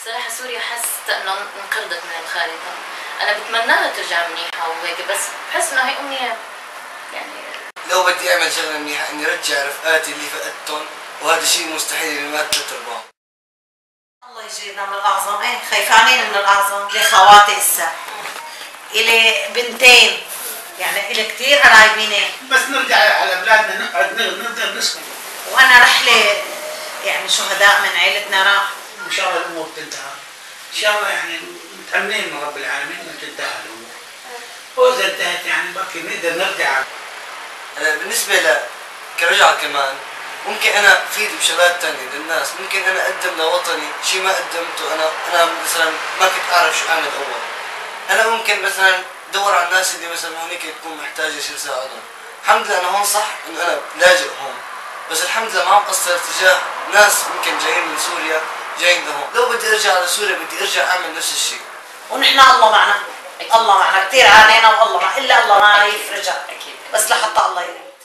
صراحة سوريا حاسة انه انقرضت من الخارطة. انا بتمنى لها ترجع منيحة وهيك، بس بحس انه هي امنية يعني. لو بدي اعمل شغلة منيحة اني ارجع رفقاتي اللي فقدتهم، وهذا شيء مستحيل اللي مات 3/4. الله يجينا من الاعظم، ايه خيفانين من الاعظم. لي خواتي اسا، الي بنتين، يعني الي كثير قرايبيني. بس نرجع على بلادنا نقعد نقدر نسكن. وانا رحلة يعني شهداء من عيلتنا راح. ان شاء الله الامور تنتهي. ان شاء الله يعني متأمنين من رب العالمين انه تنتهي الامور. واذا انتهت يعني باقي نقدر نرجع. بالنسبة كرجعة كمان ممكن انا افيد بشغلات ثانيه للناس، ممكن انا اقدم لوطني شيء ما قدمته. انا مثلا ما كنت اعرف شو اعمل اول. انا ممكن مثلا ادور على الناس اللي مثلا هونيك تكون محتاجه شيء ساعدهم. الحمد لله انا هون صح انه انا لاجئ هون، بس الحمد لله ما عم قصر تجاه ناس ممكن جايين من سوريا جايين لهون. لو بدي ارجع على سوريا بدي ارجع اعمل نفس الشيء. ونحن الله معنا، الله معنا، كثير عانينا والله الا الله ما يفرجها. اكيد بس لحتى الله يريد.